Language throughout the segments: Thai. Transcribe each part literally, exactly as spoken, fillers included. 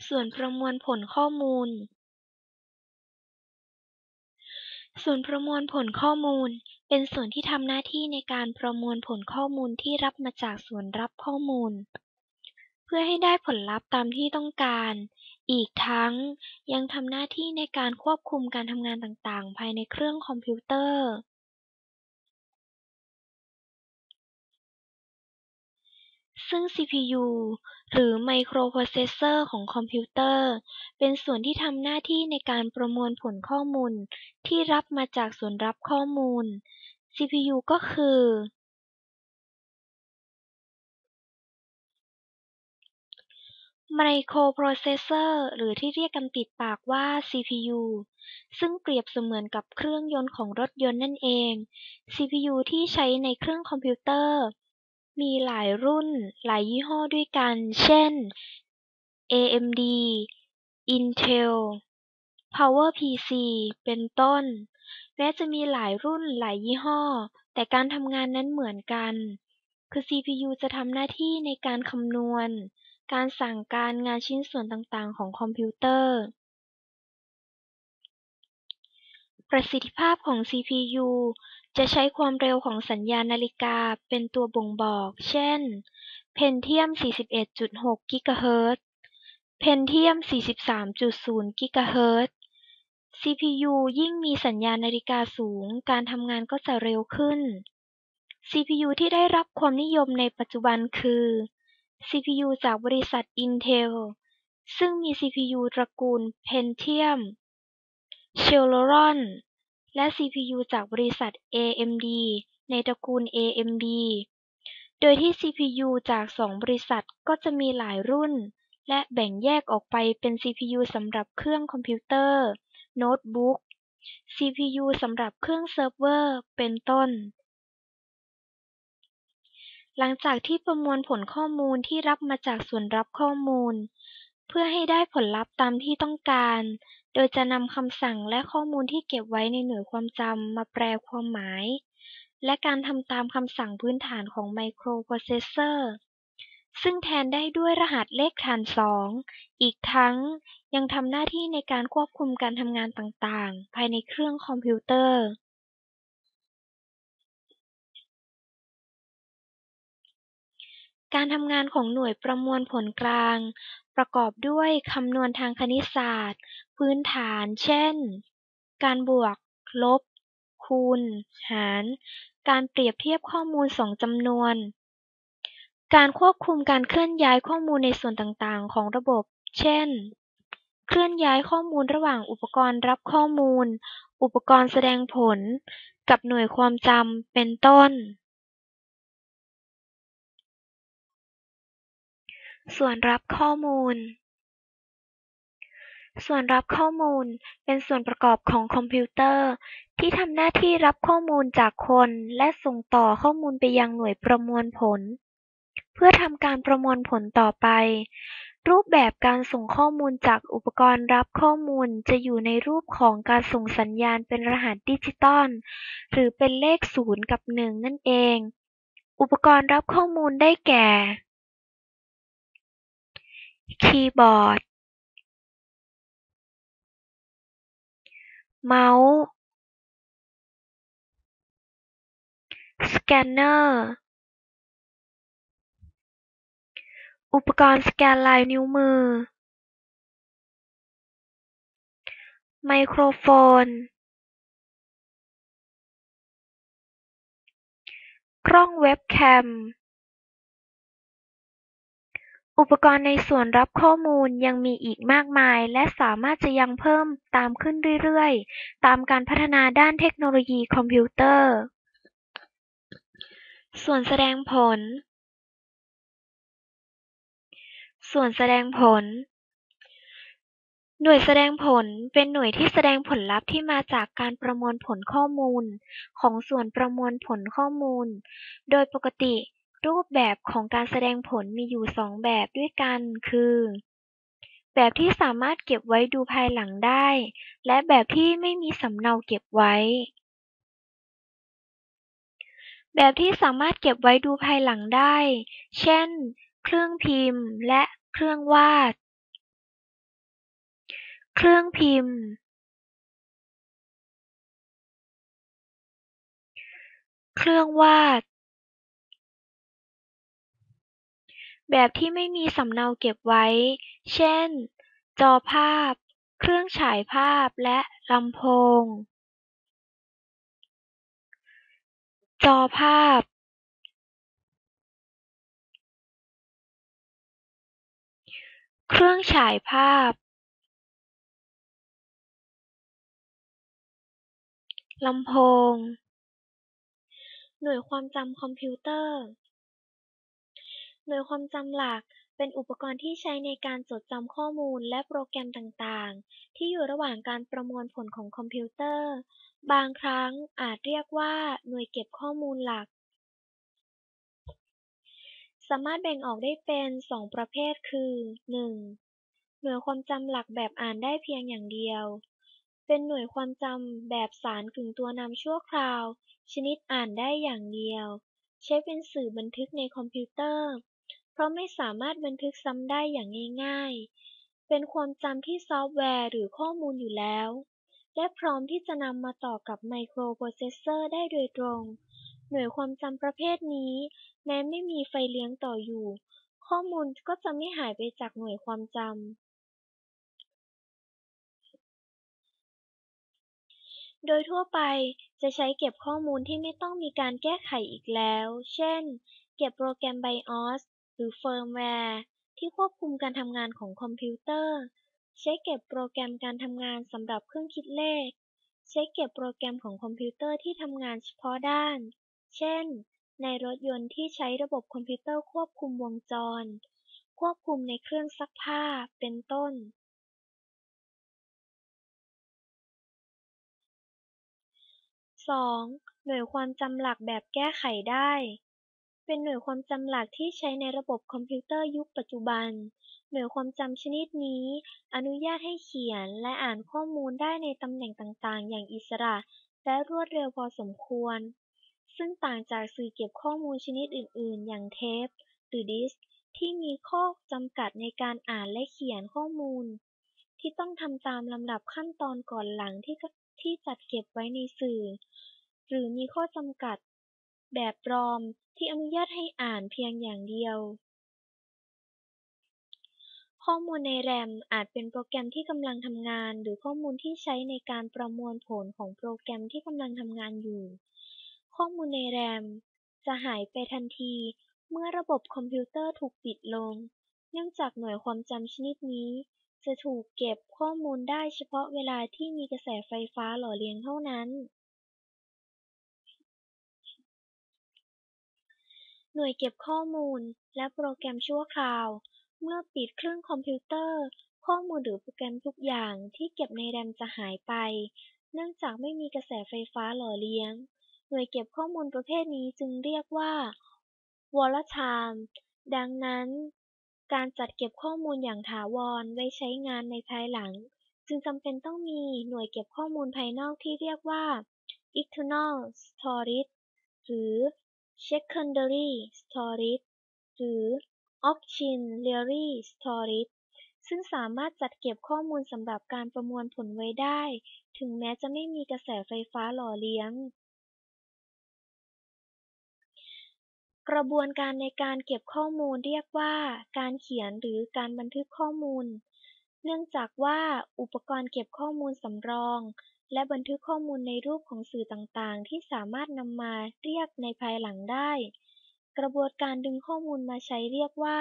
ส่วนประมวลผลข้อมูลส่วนประมวลผลข้อมูลเป็นส่วนที่ทำหน้าที่ในการประมวลผลข้อมูลที่รับมาจากส่วนรับข้อมูลเพื่อให้ได้ผลลัพธ์ตามที่ต้องการอีกทั้งยังทำหน้าที่ในการควบคุมการทำงานต่างๆภายในเครื่องคอมพิวเตอร์ซึ่ง ซี พี ยู หรือ Microprocessor ของคอมพิวเตอร์เป็นส่วนที่ทำหน้าที่ในการประมวลผลข้อมูลที่รับมาจากส่วนรับข้อมูล ซี พี ยู ก็คือ Microprocessor หรือที่เรียกกันติดปากว่า ซี พี ยู ซึ่งเปรียบเสมือนกับเครื่องยนต์ของรถยนต์นั่นเอง ซี พี ยู ที่ใช้ในเครื่องคอมพิวเตอร์มีหลายรุ่นหลายยี่ห้อด้วยกัน เช่น เอ เอ็ม ดี Intel PowerPC เป็นต้น แม้จะมีหลายรุ่นหลายยี่ห้อ แต่การทำงานนั้นเหมือนกัน คือ ซี พี ยู จะทำหน้าที่ในการคำนวณ การสั่งการงานชิ้นส่วนต่างๆของคอมพิวเตอร์ ประสิทธิภาพของ ซี พี ยู จะใช้ความเร็วของสัญญาณนาฬิกาเป็นตัวบ่งบอก เช่น Pentium สี่สิบเอ็ดจุดหก กิกะเฮิรตซ์ Pentium สี่สิบสามจุดศูนย์ กิกะเฮิรตซ์ ซี พี ยู ยิ่งมีสัญญาณนาฬิกาสูง การทำงานก็จะเร็วขึ้น ซี พี ยู ที่ได้รับความนิยมในปัจจุบันคือ ซี พี ยู จากบริษัท Intel ซึ่งมี ซี พี ยู ตระกูล Pentium Celeron และ ซี พี ยู จากบริษัท เอ เอ็ม ดี ในตระกูล เอ เอ็ม ดี โดยที่ ซี พี ยู จากสองบริษัทก็จะมีหลายรุ่น และแบ่งแยกออกไปเป็น ซี พี ยู สำหรับเครื่องคอมพิวเตอร์ โน้ตบุ๊ก ซี พี ยู สำหรับเครื่องเซิร์ฟเวอร์ เป็นต้น หลังจากที่ประมวลผลข้อมูลที่รับมาจากส่วนรับข้อมูลเพื่อให้ได้ผลลัพธ์ตามที่ต้องการโดยจะนำคำสั่งและข้อมูลที่เก็บไว้ในหน่วยความจำมาแปลความหมายและการทำตามคำสั่งพื้นฐานของ Microprocessor ซึ่งแทนได้ด้วยรหัสเลขฐานสองอีกทั้งยังทำหน้าที่ในการควบคุมการทำงานต่างๆภายในเครื่องคอมพิวเตอร์การทำงานของหน่วยประมวลผลกลางประกอบด้วยคำนวณทางคณิตศาสตร์พื้นฐานเช่นการบวกลบคูณหารการเปรียบเทียบข้อมูลสองจำนวนการควบคุมการเคลื่อนย้ายข้อมูลในส่วนต่างๆของระบบเช่นเคลื่อนย้ายข้อมูลระหว่างอุปกรณ์รับข้อมูลอุปกรณ์แสดงผลกับหน่วยความจำเป็นต้นส่วนรับข้อมูลส่วนรับข้อมูลเป็นส่วนประกอบของคอมพิวเตอร์ที่ทำหน้าที่รับข้อมูลจากคนและส่งต่อข้อมูลไปยังหน่วยประมวลผลเพื่อทำการประมวลผลต่อไปรูปแบบการส่งข้อมูลจากอุปกรณ์รับข้อมูลจะอยู่ในรูปของการส่งสัญญาณเป็นรหัสดิจิตอลหรือเป็นเลขศูนย์กับหนึ่งนั่นเองอุปกรณ์รับข้อมูลได้แก่คีย์บอร์ดเมาส์สแกนเนอร์อุปกรณ์สแกนลายนิ้วมือไมโครโฟนกล้องเว็บแคมอุปกรณ์ในส่วนรับข้อมูลยังมีอีกมากมายและสามารถจะยังเพิ่มตามขึ้นเรื่อยๆตามการพัฒนาด้านเทคโนโลยีคอมพิวเตอร์ส่วนแสดงผลส่วนแสดงผลหน่วยแสดงผลเป็นหน่วยที่แสดงผลลัพธ์ที่มาจากการประมวลผลข้อมูลของส่วนประมวลผลข้อมูลโดยปกติรูปแบบของการแสดงผลมีอยู่สองแบบด้วยกันคือแบบที่สามารถเก็บไว้ดูภายหลังได้และแบบที่ไม่มีสำเนาเก็บไว้แบบที่สามารถเก็บไว้ดูภายหลังได้เช่นเครื่องพิมพ์และเครื่องวาดเครื่องพิมพ์เครื่องวาดแบบที่ไม่มีสำเนาเก็บไว้ เช่น จอภาพ เครื่องฉายภาพ และลำโพง จอภาพ เครื่องฉายภาพ ลำโพง หน่วยความจำคอมพิวเตอร์ หน่วยความจำหลักเป็นอุปกรณ์ที่ใช้ในการจดจำข้อมูลและโปรแกรมต่างๆ ที่อยู่ระหว่างการประมวลผลของคอมพิวเตอร์ บางครั้งอาจเรียกว่าหน่วยเก็บข้อมูลหลัก สามารถแบ่งออกได้เป็นสองประเภทคือ หนึ่ง หน่วยความจำหลักแบบอ่านได้เพียงอย่างเดียว เป็นหน่วยความจำแบบสารกึ่งตัวนำชั่วคราว ชนิดอ่านได้อย่างเดียว ใช้เป็นสื่อบันทึกในคอมพิวเตอร์ เพราะไม่สามารถบันทึกซ้ำได้อย่างง่ายๆ เป็นความจำที่ซอฟต์แวร์หรือข้อมูลอยู่แล้ว และพร้อมที่จะนำมาต่อกับไมโครโปรเซสเซอร์ได้โดยตรง หน่วยความจำประเภทนี้แม้ไม่มีไฟเลี้ยงต่ออยู่ ข้อมูลก็จะไม่หายไปจากหน่วยความจำ โดยทั่วไปจะใช้เก็บข้อมูลที่ไม่ต้องมีการแก้ไขอีกแล้ว เช่น เก็บโปรแกรม ไบโอส หรือเฟิร์มแวร์ที่ควบคุมการทำงานของคอมพิวเตอร์ ใช้เก็บโปรแกรมการทำงานสำหรับเครื่องคิดเลข ใช้เก็บโปรแกรมของคอมพิวเตอร์ที่ทำงานเฉพาะด้าน เช่น ในรถยนต์ที่ใช้ระบบคอมพิวเตอร์ควบคุมวงจร ควบคุมในเครื่องซักผ้า เป็นต้น สอง หน่วยความจำหลักแบบแก้ไขได้ เป็นหน่วยความจำหลักที่ใช้ในระบบคอมพิวเตอร์ยุคปัจจุบัน หน่วยความจำชนิดนี้อนุญาตให้เขียนและอ่านข้อมูลได้ในตำแหน่งต่างๆ อย่างอิสระและรวดเร็วพอสมควร ซึ่งต่างจากสื่อเก็บข้อมูลชนิดอื่นๆ อย่างเทปหรือดิสก์ที่มีข้อจำกัดในการอ่านและเขียนข้อมูล ที่ต้องทำตามลำดับขั้นตอนก่อนหลังที่ที่จัดเก็บไว้ในสื่อ หรือมีข้อจำกัดแบบรอมที่อนุญาตให้อ่านเพียงอย่างเดียว ข้อมูลในแรมอาจเป็นโปรแกรมที่กำลังทำงานหรือข้อมูลที่ใช้ในการประมวลผลของโปรแกรมที่กำลังทำงานอยู่ ข้อมูลในแรมจะหายไปทันทีเมื่อระบบคอมพิวเตอร์ถูกปิดลง เนื่องจากหน่วยความจำชนิดนี้จะถูกเก็บข้อมูลได้เฉพาะเวลาที่มีกระแสไฟฟ้าหล่อเลี้ยงเท่านั้น หน่วยเก็บข้อมูลและโปรแกรมชั่วคราว เมื่อปิดเครื่องคอมพิวเตอร์ ข้อมูลหรือโปรแกรมทุกอย่างที่เก็บในแรมจะหายไป เนื่องจากไม่มีกระแสไฟฟ้าหล่อเลี้ยง หน่วยเก็บข้อมูลประเภทนี้จึงเรียกว่า volatile ดังนั้นการจัดเก็บข้อมูลอย่างถาวรไว้ใช้งานในภายหลัง จึงจำเป็นต้องมีหน่วยเก็บข้อมูลภายนอกที่เรียกว่า external storage หรือ secondary storage หรือ auxiliary storage ซึ่งสามารถจัดเก็บข้อมูลสำหรับการประมวลผลไว้ได้ ถึงแม้จะไม่มีกระแสไฟฟ้าหล่อเลี้ยง กระบวนการในการเก็บข้อมูลเรียกว่าการเขียนหรือการบันทึกข้อมูล เนื่องจากว่าอุปกรณ์เก็บข้อมูลสำรองและบันทึกข้อมูลในรูปของสื่อต่างๆ ที่สามารถนำมาเรียกในภายหลังได้ กระบวนการดึงข้อมูลมาใช้เรียกว่า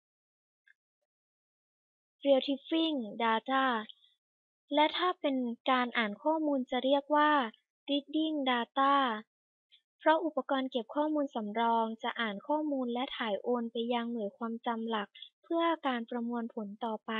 retrieving data และถ้าเป็นการอ่านข้อมูลจะเรียกว่า reading data เพราะอุปกรณ์เก็บข้อมูลสำรองจะอ่านข้อมูลและถ่ายโอนไปยังหน่วยความจำหลักเพื่อการประมวลผลต่อไป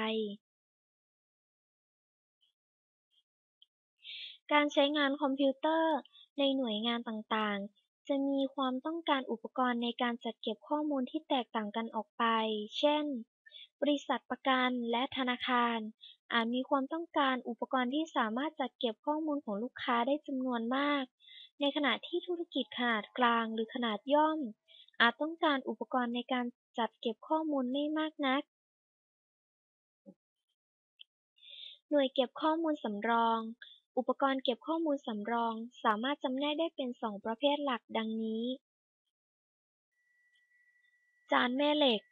การใช้งานคอมพิวเตอร์ในหน่วยงานต่างๆ จะมีความต้องการอุปกรณ์ในการจัดเก็บข้อมูลที่แตกต่างกันออกไป เช่น บริษัทประกันและธนาคารอาจมีความต้องการอุปกรณ์ที่สามารถจัดเก็บข้อมูลของลูกค้าได้จำนวนมาก ในขณะที่ธุรกิจขนาดกลางหรือขนาดย่อมอาจต้องการอุปกรณ์ในการจัดเก็บข้อมูลไม่มากนักหน่วยเก็บข้อมูลสำรอง อุปกรณ์เก็บข้อมูลสำรองสามารถจำแนกได้เป็นสองประเภทหลักดังนี้ จานแม่เหล็ก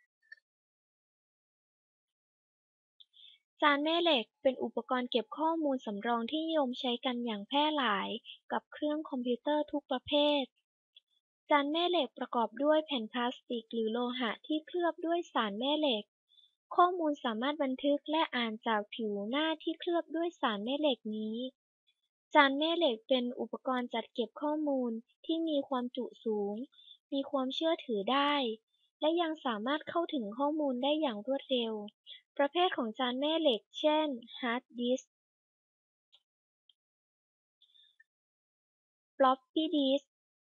จานแม่เหล็กเป็นอุปกรณ์เก็บข้อมูลสำรองที่นิยมใช้กันอย่างแพร่หลายกับเครื่องคอมพิวเตอร์ทุกประเภท จานแม่เหล็กประกอบด้วยแผ่นพลาสติกหรือโลหะที่เคลือบด้วยสารแม่เหล็ก ข้อมูลสามารถบันทึกและอ่านจากผิวหน้าที่เคลือบด้วยสารแม่เหล็กนี้ จานแม่เหล็กเป็นอุปกรณ์จัดเก็บข้อมูลที่มีความจุสูง มีความเชื่อถือได้ และยังสามารถเข้าถึงข้อมูลได้อย่างรวดเร็ว ประเภทของจานแม่เหล็ก เช่น ฮาร์ดดิสก์ ฟลอปปี้ดิสก์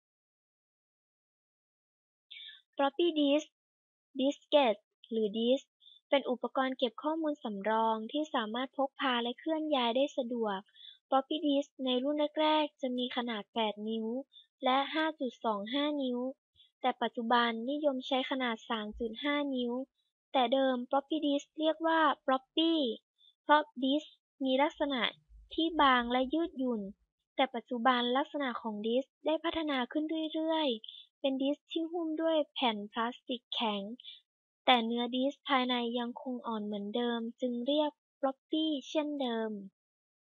ฟลอปปี้ดิสก์ ดิสเกต หรือดิสก์ เป็นอุปกรณ์เก็บข้อมูลสำรองที่สามารถพกพาและเคลื่อนย้ายได้สะดวก ฟลอปปี้ดิสก์ในรุ่นแรก ๆ จะมีขนาด แปด นิ้ว และ ห้าจุดสองห้า นิ้ว แต่ปัจจุบันนิยมใช้ขนาด สามจุดห้า นิ้ว แต่เดิมฟลอปปี้ดิสก์เรียกว่าฟลอปปี้ เพราะดิสก์มีลักษณะที่บางและยืดหยุ่น แต่ปัจจุบันลักษณะของดิสก์ได้พัฒนาขึ้นเรื่อย ๆ เป็นดิสก์ที่หุ้มด้วยแผ่นพลาสติกแข็ง แต่เนื้อดิสก์ภายในยังคงอ่อนเหมือนเดิมจึงเรียกฟลอปปี้เช่นเดิม